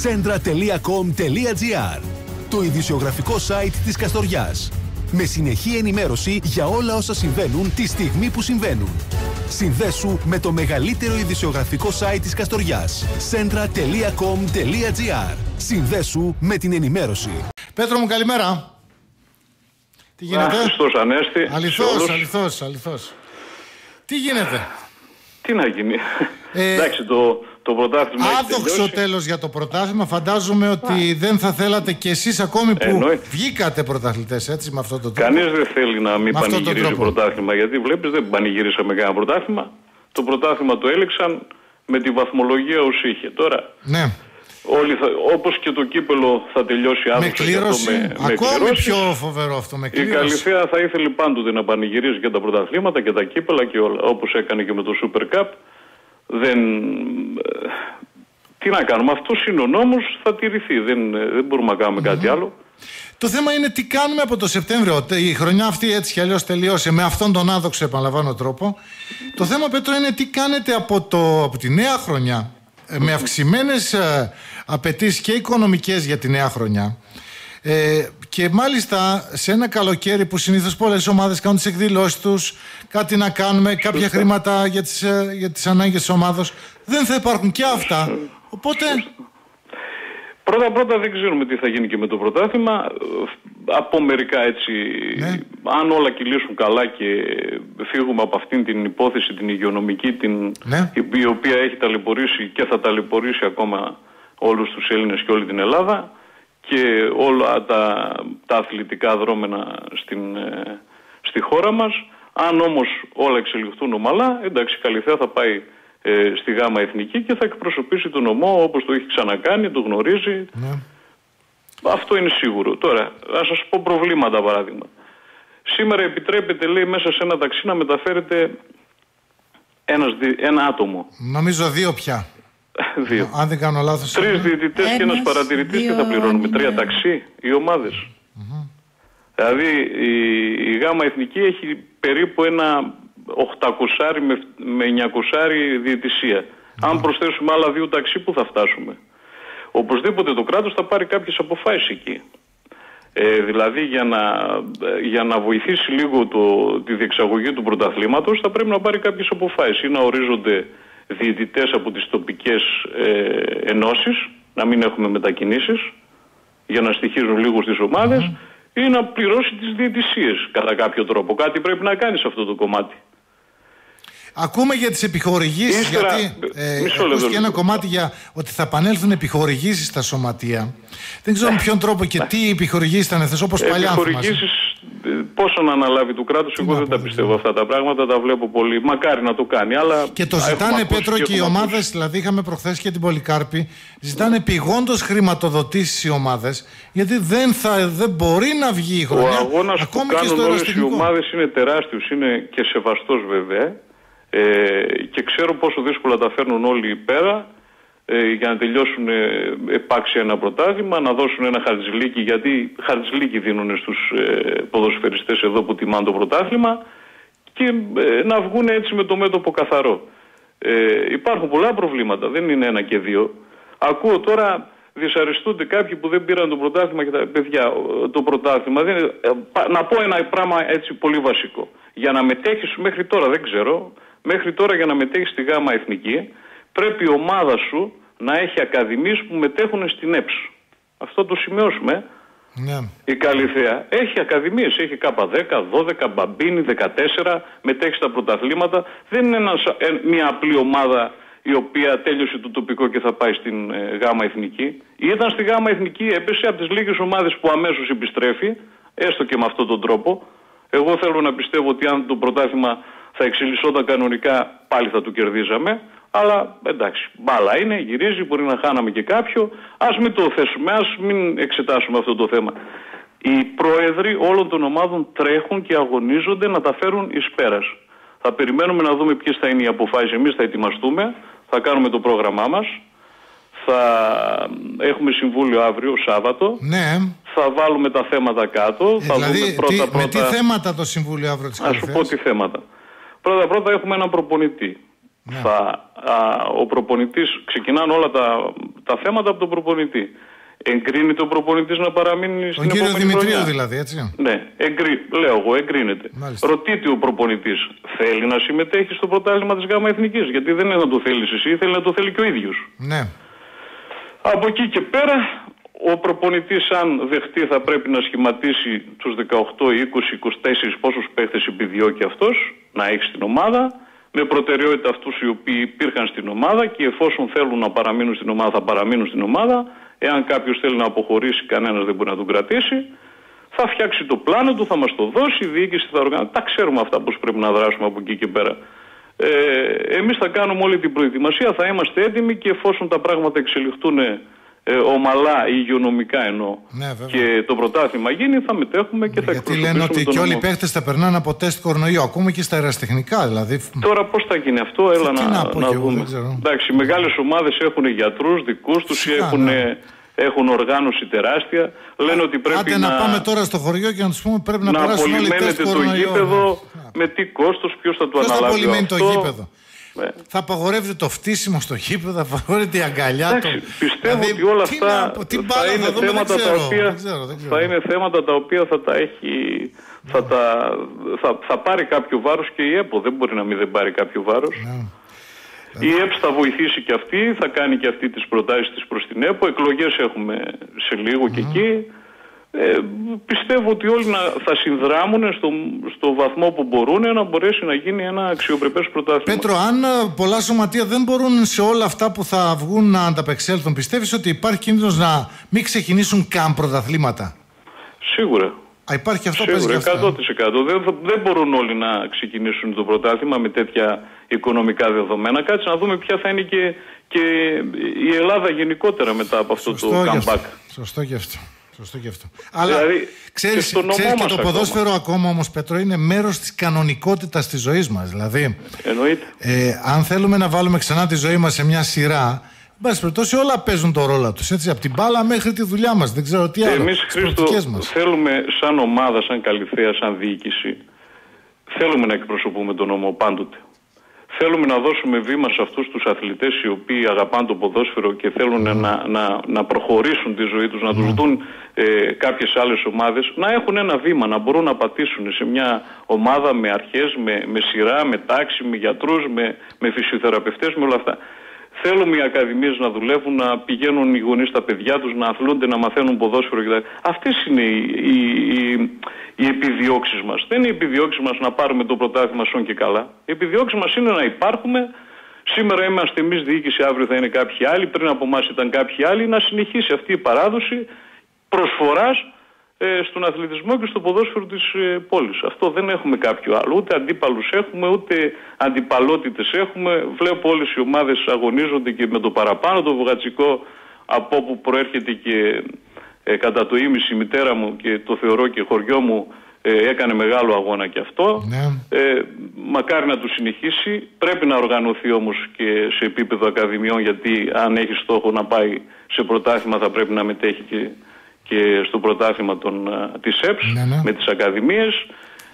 Centra.com.gr, το ειδησιογραφικό site της Καστοριάς. Με συνεχή ενημέρωση για όλα όσα συμβαίνουν τη στιγμή που συμβαίνουν. Συνδέσου με το μεγαλύτερο ειδησιογραφικό site της Καστοριάς. Centra.com.gr. Συνδέσου με την ενημέρωση. Πέτρο μου, καλημέρα. Τι γίνεται? Χριστός Ανέστη. Αληθώς. Τι γίνεται? Τι να γίνει. Εντάξει, το πρωτάθλημα άδοξο τέλος για το πρωτάθλημα. Φαντάζομαι ότι δεν θα θέλατε κι εσείς ακόμη που βγήκατε πρωταθλητές, έτσι, με αυτό το τρόπο. Κανείς δεν θέλει να μην πανηγυρίζει πρωτάθλημα, γιατί βλέπεις δεν πανηγυρίσαμε κανένα πρωτάθλημα. Το πρωτάθλημα το έλεξαν με τη βαθμολογία ως είχε. Τώρα, ναι. Όπως και το κύπελο θα τελειώσει άδοξο. Με κλήρωση. Ακόμη πιο φοβερό αυτό, με κλήρωση. Η Καλυθέα θα ήθελε πάντοτε να πανηγυρίζει και τα πρωταθλήματα και τα κύπελα και όλα. Όπως έκανε και με το Super Cup. Τι να κάνουμε, αυτός είναι ο νόμος, θα τηρηθεί. Δεν μπορούμε να κάνουμε κάτι άλλο. Το θέμα είναι τι κάνουμε από το Σεπτέμβριο. Η χρονιά αυτή έτσι κι αλλιώς τελείωσε με αυτόν τον άδοξο, επαναλαμβάνω, τρόπο. Το θέμα, Πέτρο, είναι τι κάνετε από τη νέα χρονιά, με αυξημένες απαιτήσεις και οικονομικές για τη νέα χρονιά. Και μάλιστα σε ένα καλοκαίρι που συνήθως πολλές ομάδες κάνουν τις εκδηλώσεις τους, κάτι να κάνουμε, κάποια χρήματα για τις ανάγκες της ομάδας, δεν θα υπάρχουν και αυτά. Οπότε... Πρώτα δεν ξέρουμε τι θα γίνει και με το πρωτάθλημα. Από μερικά έτσι, ναι. Αν όλα κυλήσουν καλά και φύγουμε από αυτήν την υπόθεση την υγειονομική, ναι. η οποία έχει ταλαιπωρήσει και θα ταλαιπωρήσει ακόμα όλους τους Έλληνες και όλη την Ελλάδα, και όλα τα αθλητικά δρόμενα στη χώρα μας. Αν όμως όλα εξελιχθούν ομαλά, εντάξει, η Καλυθέα θα πάει στη Γάμα Εθνική και θα εκπροσωπήσει τον ομό όπως το έχει ξανακάνει, το γνωρίζει. Ναι. Αυτό είναι σίγουρο. Τώρα, ας σας πω προβλήματα, παράδειγμα. Σήμερα επιτρέπεται, λέει, μέσα σε ένα ταξί να μεταφέρεται ένα άτομο. Νομίζω 2 πια. 2. Αν δεν κάνω λάθος. 3 διαιτητές και ένας παρατηρητής και θα πληρώνουμε 3 ταξί οι ομάδες. Δηλαδή η Γάμα Εθνική έχει περίπου ένα 800 με 900 διαιτησία. Αν προσθέσουμε άλλα 2 ταξί, που θα φτάσουμε? Οπωσδήποτε το κράτος θα πάρει κάποιες αποφάσεις εκεί. Δηλαδή για να βοηθήσει λίγο τη διεξαγωγή του πρωταθλήματος θα πρέπει να πάρει κάποιες αποφάσεις, ή να ορίζονται διαιτητές από τις τοπικές ενώσεις, να μην έχουμε μετακινήσεις για να στοιχίζουν λίγο στις ομάδες, ή να πληρώσει τις διαιτησίες κατά κάποιο τρόπο. Κάτι πρέπει να κάνει σε αυτό το κομμάτι. Ακούμε για τις επιχορηγήσεις, γιατί ακούστηκε ένα κομμάτι για ότι θα επανέλθουν επιχορηγήσεις στα σωματεία. Δεν ξέρω με ποιον τρόπο και τι επιχορηγήσεις ήταν αυτές, όπως παλιά. Επιχορηγήσεις, πόσο να αναλάβει του κράτους, εγώ δεν τα πιστεύω αυτά τα πράγματα, τα βλέπω πολύ. Μακάρι να το κάνει, αλλά... Και το ζητάνε, Πέτρο, και οι ομάδες, δηλαδή είχαμε προχθές και την Πολυκάρπη, ζητάνε πηγόντως χρηματοδοτήσεις οι ομάδες, γιατί δεν μπορεί να βγει η χρονιά. Ο αγώνας που κάνουν όλες οι ομάδες είναι τεράστιος, είναι και σεβαστός βέβαια. Και ξέρω πόσο δύσκολα τα φέρνουν όλοι πέρα για να τελειώσουν επάξια ένα πρωτάθλημα, να δώσουν ένα χαρτζηλίκι, γιατί χαρτζηλίκι δίνουν στους ποδοσφαιριστές εδώ που τιμάνε το πρωτάθλημα, και να βγουν έτσι με το μέτωπο καθαρό. Υπάρχουν πολλά προβλήματα, δεν είναι 1 και 2. Ακούω τώρα δυσαρεστούνται κάποιοι που δεν πήραν το πρωτάθλημα και τα παιδιά. Το πρωτάθλημα δεν είναι... Να πω ένα πράγμα έτσι πολύ βασικό. Για να μετέχεις μέχρι τώρα, δεν ξέρω, μέχρι τώρα για να μετέχεις στη Γάμα Εθνική, πρέπει η ομάδα σου να έχει ακαδημίες που μετέχουν στην ΕΠΣ. Αυτό το σημειώσουμε. Ναι. Η Καλυθέα έχει ακαδημίες, έχει K10, 12, Μπαμπίνι, 14, μετέχει στα πρωταθλήματα. Δεν είναι μια απλή ομάδα η οποία τέλειωσε το τοπικό και θα πάει στην Γάμα Εθνική. Ήταν στη Γάμα Εθνική, έπεσε από τις λίγες ομάδες που αμέσως επιστρέφει, έστω και με αυτόν τον τρόπο. Εγώ θέλω να πιστεύω ότι αν το πρωτάθλημα θα εξελισσόταν κανονικά, πάλι θα το κερδίζαμε. Αλλά εντάξει, μπάλα είναι, γυρίζει, μπορεί να χάναμε και κάποιο. Ας μην το θέσουμε, ας μην εξετάσουμε αυτό το θέμα. Οι πρόεδροι όλων των ομάδων τρέχουν και αγωνίζονται να τα φέρουν εις πέρας. Θα περιμένουμε να δούμε ποιες θα είναι οι αποφάσεις. Εμείς θα ετοιμαστούμε, θα κάνουμε το πρόγραμμά μας. Θα έχουμε συμβούλιο αύριο, Σάββατο. Ναι. Θα βάλουμε τα θέματα κάτω. Θα δηλαδή, δούμε πρώτα. Με τι θέματα το συμβούλιο αύριο της Καλυθέας? Ας σου πω τι θέματα. Πρώτα έχουμε έναν προπονητή. Ναι. Ο προπονητής, ξεκινάνε όλα τα θέματα από τον προπονητή. Εγκρίνεται ο προπονητής να παραμείνει στην επόμενη χρονιά? Ο κύριο Δημητρίου δηλαδή, έτσι. Ναι, λέω εγώ, εγκρίνεται. Μάλιστα. Ρωτείται ο προπονητής, θέλει να συμμετέχει στο πρωτάθλημα της ΓΑΜΑ Εθνικής? Γιατί δεν είναι να το θέλεις εσύ, θέλει να το θέλει και ο ίδιος. Ναι. Από εκεί και πέρα, ο προπονητής, αν δεχτεί, θα πρέπει να σχηματίσει τους 18, 20, 24 πόσους παίχτες επιδιώκει αυτός να έχει στην ομάδα, με προτεραιότητα αυτούς οι οποίοι υπήρχαν στην ομάδα, και εφόσον θέλουν να παραμείνουν στην ομάδα, θα παραμείνουν στην ομάδα. Εάν κάποιος θέλει να αποχωρήσει, κανένας δεν μπορεί να τον κρατήσει. Θα φτιάξει το πλάνο του, θα μας το δώσει, η διοίκηση θα οργανώσει. Τα ξέρουμε αυτά πώς πρέπει να δράσουμε από εκεί και πέρα. Εμείς θα κάνουμε όλη την προετοιμασία, θα είμαστε έτοιμοι, και εφόσον τα πράγματα εξελιχθούν ομαλά, υγειονομικά εννοώ, και το πρωτάθλημα γίνει, θα μετέχουμε και θα εκπροσωπήσουμε. Γιατί λένε ότι και όλοι οι παίχτες θα περνάνε από τεστ κορονοϊού, ακόμα και στα αεραστεχνικά δηλαδή. Τώρα πώς θα γίνει αυτό, έλα να δούμε. Εντάξει, οι μεγάλες ομάδες έχουν γιατρούς δικούς τους, έχουν οργάνωση τεράστια. Λένε ότι πρέπει να πάμε τώρα στο χωριό και να τους πούμε πρέπει να περάσουν όλοι τεστ κορονοϊού. Το γήπεδο, με τι κόστος, ποιος θα το αναλάβει? Ποιος θα απολυμμένει το γήπεδο? Ναι. Θα απαγορεύεται το φτύσιμο στο γήπεδο, θα απαγορεύεται η αγκαλιά του. Πιστεύω ότι όλα αυτά θα είναι θέματα τα οποία θα τα έχει, θα πάρει κάποιο βάρος, και η ΕΠΟ δεν μπορεί να μην δεν πάρει κάποιο βάρος. Η ΕΠΣ θα βοηθήσει και αυτή, θα κάνει και αυτή τις προτάσεις της προς την ΕΠΟ. Εκλογές έχουμε σε λίγο και εκεί. Πιστεύω ότι όλοι θα συνδράμουν στο βαθμό που μπορούν να μπορέσει να γίνει ένα αξιοπρεπές πρωτάθλημα. Πέτρο, αν πολλά σωματεία δεν μπορούν σε όλα αυτά που θα βγουν να ανταπεξέλθουν, πιστεύεις ότι υπάρχει κίνδυνος να μην ξεκινήσουν καν πρωταθλήματα? Σίγουρα. Υπάρχει αυτό? Σίγουρα, 100%. Δεν μπορούν όλοι να ξεκινήσουν το πρωτάθλημα με τέτοια οικονομικά δεδομένα. Κάτσε να δούμε ποια θα είναι και η Ελλάδα γενικότερα μετά από αυτό το comeback. Σωστό και αυτό. Αλλά δηλαδή, ξέρεις και το ποδόσφαιρο ακόμα όμως, Πέτρο, είναι μέρος της κανονικότητας της ζωής μας. Δηλαδή, αν θέλουμε να βάλουμε ξανά τη ζωή μας σε μια σειρά, εν πάση περιπτώσει όλα παίζουν το ρόλο τους, έτσι, από την μπάλα μέχρι τη δουλειά μας. Δεν ξέρω τι άλλο. Εμείς, Χρήστο, θέλουμε σαν ομάδα, σαν Καλυθέα, σαν διοίκηση, θέλουμε να εκπροσωπούμε τον νόμο πάντοτε. Θέλουμε να δώσουμε βήμα σε αυτούς τους αθλητές οι οποίοι αγαπάνε το ποδόσφαιρο και θέλουν να προχωρήσουν τη ζωή τους, να τους δουν κάποιες άλλες ομάδες, να έχουν ένα βήμα, να μπορούν να πατήσουν σε μια ομάδα με αρχές, με σειρά, με τάξη, με γιατρούς, με φυσιοθεραπευτές, με όλα αυτά. Θέλουμε οι ακαδημίες να δουλεύουν, να πηγαίνουν οι γονείς στα παιδιά τους, να αθλούνται, να μαθαίνουν ποδόσφαιρο κτλ. Αυτές είναι οι επιδιώξεις μας. Δεν είναι οι επιδιώξεις μας να πάρουμε το πρωτάθλημα σον και καλά. Οι επιδιώξεις μας είναι να υπάρχουμε. Σήμερα είμαστε εμείς διοίκηση, αύριο θα είναι κάποιοι άλλοι, πριν από εμάς ήταν κάποιοι άλλοι. Να συνεχίσει αυτή η παράδοση προσφοράς στον αθλητισμό και στο ποδόσφαιρο της πόλης. Αυτό δεν έχουμε κάποιο άλλο. Ούτε αντίπαλους έχουμε, ούτε αντιπαλότητες έχουμε. Βλέπω όλες οι ομάδες αγωνίζονται και με το παραπάνω. Το Βουγατσικό, από όπου προέρχεται και κατά το ίμιση η μητέρα μου και το θεωρώ και χωριό μου, έκανε μεγάλο αγώνα και αυτό. Μακάρι να του συνεχίσει. Πρέπει να οργανωθεί όμως και σε επίπεδο ακαδημιών, γιατί αν έχει στόχο να πάει σε πρωτάθλημα θα πρέπει να μετέχει και στο πρωτάθλημα της ΕΠΣ, με τις ακαδημίες.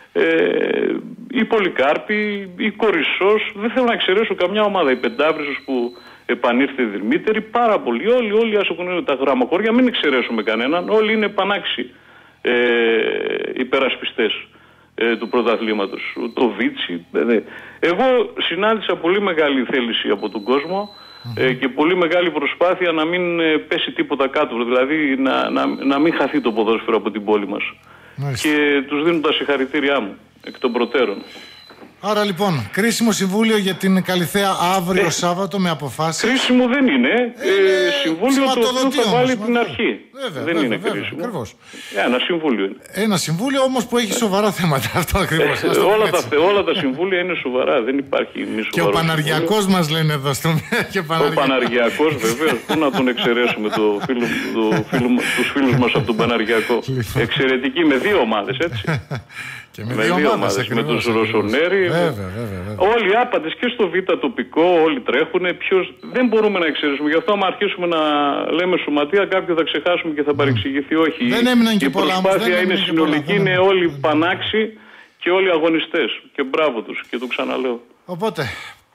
Η Πολυκάρπη, η Κορισσός, δεν θέλω να εξαιρέσω καμιά ομάδα, η Πεντάβρυσος που επανήρθε Δρυμύτερη, πάρα πολλοί, όλοι ασχολούνται τα γραμμαχώρια, μην εξαιρέσουμε κανέναν, όλοι είναι πανάξιοι υπερασπιστές του πρωταθλήματος. Το Βίτσι, εγώ συνάντησα πολύ μεγάλη θέληση από τον κόσμο και πολύ μεγάλη προσπάθεια να μην πέσει τίποτα κάτω, δηλαδή να μην χαθεί το ποδόσφαιρο από την πόλη μας. Και τους δίνω τα συγχαρητήριά μου εκ των προτέρων. Άρα λοιπόν, κρίσιμο συμβούλιο για την Καλυθέα αύριο Σάββατο με αποφάσεις. Κρίσιμο δεν είναι. Συμβούλιο το οποίο θα βάλει την αρχή. Δεν είναι κρίσιμο. Ακριβώς. Ένα συμβούλιο είναι. Ένα συμβούλιο όμως που έχει σοβαρά θέματα. Αυτό ακριβώς. Όλα τα συμβούλια είναι σοβαρά. Δεν υπάρχει μη σοβαρό. Και ο Παναργιακός μας λένε εδώ στο Ο Παναργιακός βεβαίως. Πού να τον εξαιρέσουμε τους φίλους μας από τον Παναργιακό. Εξαιρετικοί με δύο ομάδες, έτσι. Και με δύο ομάδες, με τους Ρωσονέρι. Όλοι άπαντες και στο Β' τοπικό, όλοι τρέχουν. Δεν μπορούμε να εξαιρέσουμε. Γι' αυτό, άμα αρχίσουμε να λέμε σωματεία, κάποιοι θα ξεχάσουμε και θα παρεξηγηθεί. Όχι. Η προσπάθεια είναι συνολική, είναι όλοι πανάξι και όλοι αγωνιστές. Και μπράβο τους. Και το ξαναλέω. Οπότε,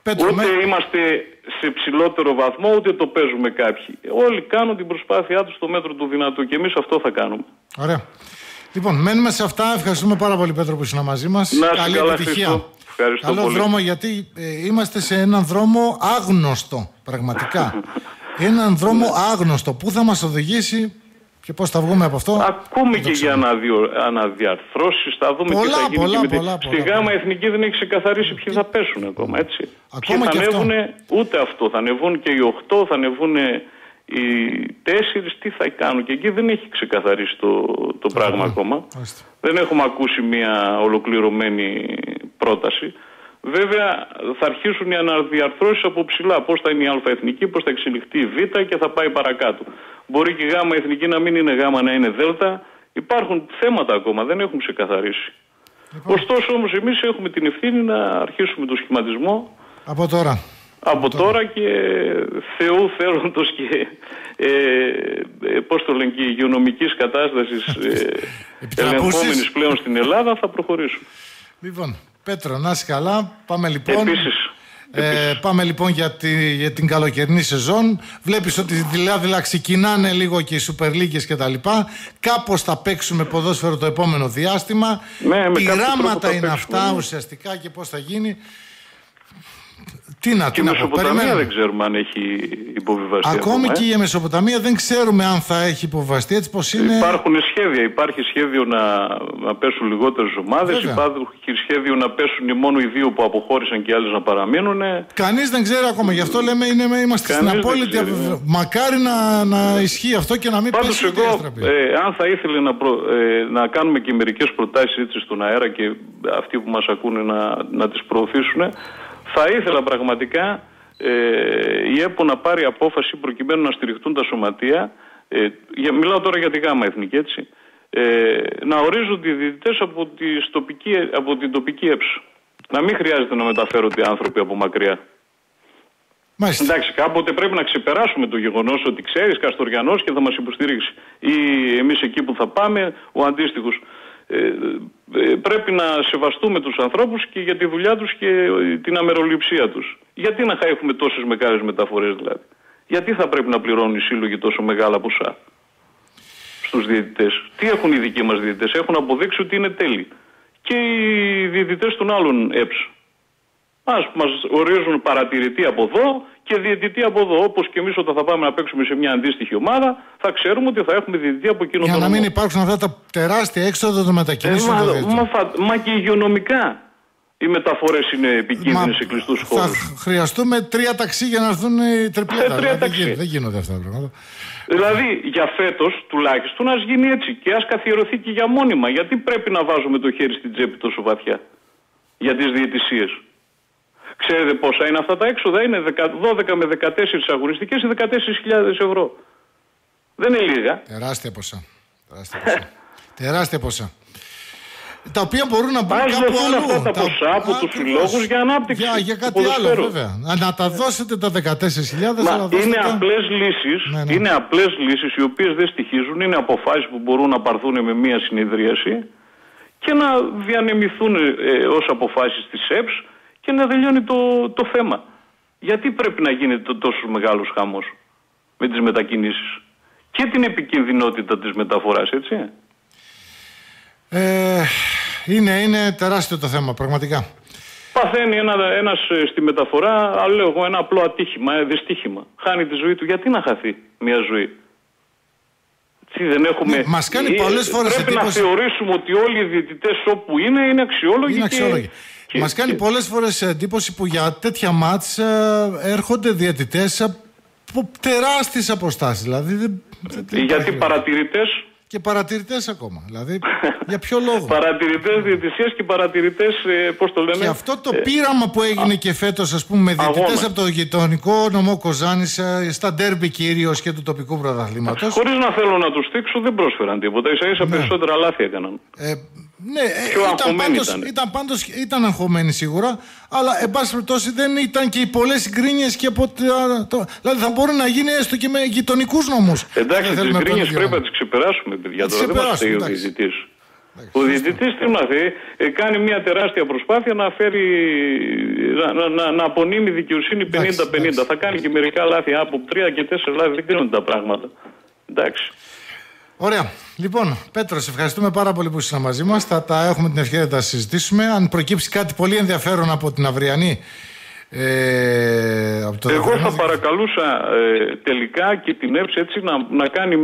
Πέτρο, ούτε είμαστε σε ψηλότερο βαθμό, ούτε το παίζουμε κάποιοι. Όλοι κάνουν την προσπάθειά τους στο μέτρο του δυνατού και εμείς αυτό θα κάνουμε. Ωραία. Λοιπόν, μένουμε σε αυτά. Ευχαριστούμε πάρα πολύ, Πέτρο, που ήσουν μαζί μας. Καλή επιτυχία. Καλό πολύ. Δρόμο, γιατί είμαστε σε έναν δρόμο άγνωστο, πραγματικά. Έναν δρόμο άγνωστο. Πού θα μας οδηγήσει και πώς θα βγούμε από αυτό. Ακούμε και για αναδιαρθρώσεις, θα δούμε τι θα γίνει. Στη ΓΑΜΑ Εθνική δεν έχει ξεκαθαρίσει ποιοι θα πέσουν ακόμα, έτσι. Ακόμα και θα ανέβουν, ούτε αυτό. Θα ανεβούν και οι 8, θα ανεβούν οι 4, τι θα κάνουν. Και εκεί δεν έχει ξεκαθαρίσει το πράγμα ακόμα. Δεν έχουμε ακούσει μια ολοκληρωμένη πρόταση. Βέβαια θα αρχίσουν οι αναδιαρθρώσεις από ψηλά. Πώς θα είναι η Α Εθνική, πώς θα εξελιχθεί η Β και θα πάει παρακάτω. Μπορεί και η Γ Εθνική να μην είναι Γ, να είναι Δ. Υπάρχουν θέματα ακόμα, δεν έχουν ξεκαθαρίσει. Ωστόσο όμως εμείς έχουμε την ευθύνη να αρχίσουμε το σχηματισμό. Από τώρα. Από τώρα και Θεού θέλοντος και πώς το λένε, και υγειονομικής κατάστασης ελεγχόμενης πλέον στην Ελλάδα θα προχωρήσουμε. Λοιπόν, Πέτρο, να είσαι καλά. Πάμε λοιπόν. Επίσης. Πάμε λοιπόν για την καλοκαιρινή σεζόν. Βλέπεις ότι δηλαδή ξεκινάνε λίγο και οι Super Leagues και τα λοιπά. Κάπως θα παίξουμε ποδόσφαιρο το επόμενο διάστημα. Πειράματα είναι αυτά ουσιαστικά και πώς θα γίνει. Και η Μεσοποταμία δεν ξέρουμε αν έχει υποβιβαστεί. Ακόμη και η Μεσοποταμία δεν ξέρουμε αν θα έχει υποβιβαστεί, έτσι πως είναι. Υπάρχουν σχέδια. Υπάρχει σχέδιο να πέσουν λιγότερες ομάδες. Υπάρχει σχέδιο να πέσουν μόνο οι 2 που αποχώρησαν και οι άλλες να παραμείνουν. Κανείς δεν ξέρει ακόμα. Γι' αυτό λέμε είμαστε στην απόλυτη. Μακάρι να ισχύει αυτό και να μην πέσει. Αν θα ήθελε να κάνουμε και μερικές προτάσεις έτσι στον αέρα και αυτοί που μας ακούνε να τις προωθήσουν. Θα ήθελα πραγματικά η ΕΠΟ να πάρει απόφαση προκειμένου να στηριχτούν τα σωματεία. Μιλάω τώρα για τη ΓΑΜΑ Εθνική, έτσι. Να ορίζονται οι διαιτητές από την τοπική ΕΠΣ. Να μην χρειάζεται να μεταφέρονται άνθρωποι από μακριά. Μάλιστα. Εντάξει, κάποτε πρέπει να ξεπεράσουμε το γεγονός ότι ξέρεις Καστοριανός και θα μας υποστηρίξει. Ή εμείς εκεί που θα πάμε, ο αντίστοιχος. Πρέπει να σεβαστούμε τους ανθρώπους και για τη δουλειά τους και την αμεροληψία τους. Γιατί να έχουμε τόσες μεγάλες μεταφορές δηλαδή? Γιατί θα πρέπει να πληρώνουν οι σύλλογοι τόσο μεγάλα ποσά στους διαιτητές? Τι έχουν οι δικοί μας διαιτητές? Έχουν αποδείξει ότι είναι τέλειοι. Και οι διαιτητές των άλλων ΕΠΣ. Μας ορίζουν παρατηρητή από εδώ και διαιτητή από εδώ. Όπως και εμείς όταν θα πάμε να παίξουμε σε μια αντίστοιχη ομάδα, θα ξέρουμε ότι θα έχουμε διαιτητή από εκείνο τον Για να μην υπάρξουν αυτά τα τεράστια έξοδα των μετακινήσεων. Μα και υγειονομικά οι μεταφορές είναι επικίνδυνες σε κλειστούς χώρους. Θα χρειαστούμε 3 ταξί για να έρθουν οι τριπλέτα. Δεν γίνονται αυτά τα πράγματα. Δηλαδή για φέτος τουλάχιστον ας γίνει έτσι και ας καθιερωθεί και για μόνιμα. Γιατί πρέπει να βάζουμε το χέρι στην τσέπη τόσο βαθιά για τις διαιτησίες? Ξέρετε πόσα είναι αυτά τα έξοδα? Είναι 12 με 14 αγωνιστικές ή 14.000 ευρώ. Δεν είναι λίγα. Τεράστια ποσά. Τεράστια ποσά. Τα οποία μπορούν να μπουν κάπου αλλού. Αυτά τα ποσά από τους συλλόγους για ανάπτυξη. Για κάτι άλλο βέβαια. Να τα δώσετε τα 14.000. Είναι απλές λύσεις. Ναι. Είναι απλές λύσεις οι οποίες δεν στοιχίζουν. Είναι αποφάσεις που μπορούν να πάρθουν με μία συνεδρίαση και να διανεμηθούν ως αποφάσεις της ΕΠΣ και να τελειώνει το θέμα. Γιατί πρέπει να γίνεται τόσο μεγάλος χαμός με τις μετακινήσεις και την επικινδυνότητα της μεταφοράς, έτσι? Είναι τεράστιο το θέμα, πραγματικά. Παθαίνει ένας στη μεταφορά, αλλά λέω εγώ, ένα απλό ατύχημα, δυστύχημα. Χάνει τη ζωή του. Γιατί να χαθεί μια ζωή? Δεν έχουμε... Μας κάνει πολλές φορές πρέπει εντύπωση... να θεωρήσουμε ότι όλοι οι διαιτητές όπου είναι αξιόλογοι. Μας κάνει πολλές φορές εντύπωση που για τέτοια μάτς έρχονται διαιτητές από τεράστιες αποστάσεις. Δηλαδή, γιατί παρατηρητές... Και παρατηρητές ακόμα. Δηλαδή, για ποιο λόγο? Παρατηρητές διαιτησίας και παρατηρητές, πώς το λένε. Και αυτό το πείραμα που έγινε και φέτος, ας πούμε, με διαιτητές από το γειτονικό νομό Κοζάνης, στα ντέρμπι κυρίως και του τοπικού πρωταθλήματος. Χωρίς να θέλω να τους θίξω, δεν πρόσφεραν τίποτα. Ίσα-ίσα περισσότερα λάθη έκαναν. Ναι, ήταν αγχωμένοι σίγουρα, αλλά εν πάση περιπτώσει δεν ήταν και οι πολλές γκρίνιες και από δηλαδή θα μπορεί να γίνει έστω και με γειτονικούς νόμους. Εντάξει, τις γκρίνιες πρέπει να τις ξεπεράσουμε, παιδιά. Τώρα δεν μας φταίει ο διαιτητής. Ο διαιτητής τι μάθει, κάνει μια τεράστια προσπάθεια να φέρει, να απονείμει δικαιοσύνη 50-50. Θα κάνει και μερικά λάθη, από 3 και 4 λάθη δεν κρίνονται τα πράγματα. Εντάξει. Ωραία. Λοιπόν, Πέτρο, σε ευχαριστούμε πάρα πολύ που ήσασταν μαζί μας. Θα τα έχουμε την ευκαιρία να τα συζητήσουμε. Αν προκύψει κάτι πολύ ενδιαφέρον από την αυριανή. Εγώ θα παρακαλούσα τελικά και την ΕΠΣ έτσι να κάνει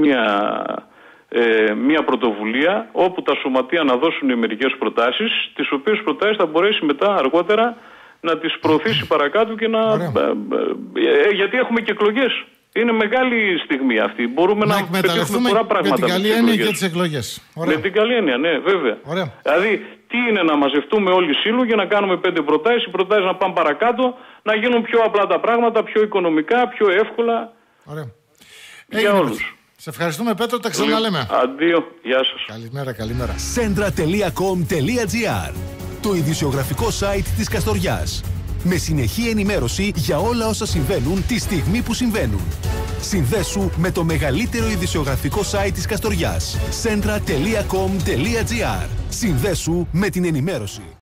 μια πρωτοβουλία όπου τα σωματεία να δώσουν μερικές προτάσεις, τις οποίες προτάσεις θα μπορέσει μετά αργότερα να τις προωθήσει παρακάτω και γιατί έχουμε και εκλογές. Είναι μεγάλη στιγμή αυτή. Μπορούμε να πετύχουμε πολλά πράγματα. Με την καλή έννοια και τις εκλογές. Με την καλή έννοια, ναι, βέβαια. Ωραία. Δηλαδή, τι είναι να μαζευτούμε όλοι σύλλογοι, να κάνουμε 5 προτάσεις, οι προτάσεις να πάνε παρακάτω, να γίνουν πιο απλά τα πράγματα, πιο οικονομικά, πιο εύκολα. Ωραία. Για όλους. Σε ευχαριστούμε, Πέτρο, τα ξαναλέμε. Αντίο, γεια σας. Καλημέρα. Centra.com.gr, το ειδησιογραφικό site της Καστοριάς. Με συνεχή ενημέρωση για όλα όσα συμβαίνουν τη στιγμή που συμβαίνουν. Συνδέσου με το μεγαλύτερο ειδησιογραφικό site της Καστοριάς. Centra.com.gr. Συνδέσου με την ενημέρωση.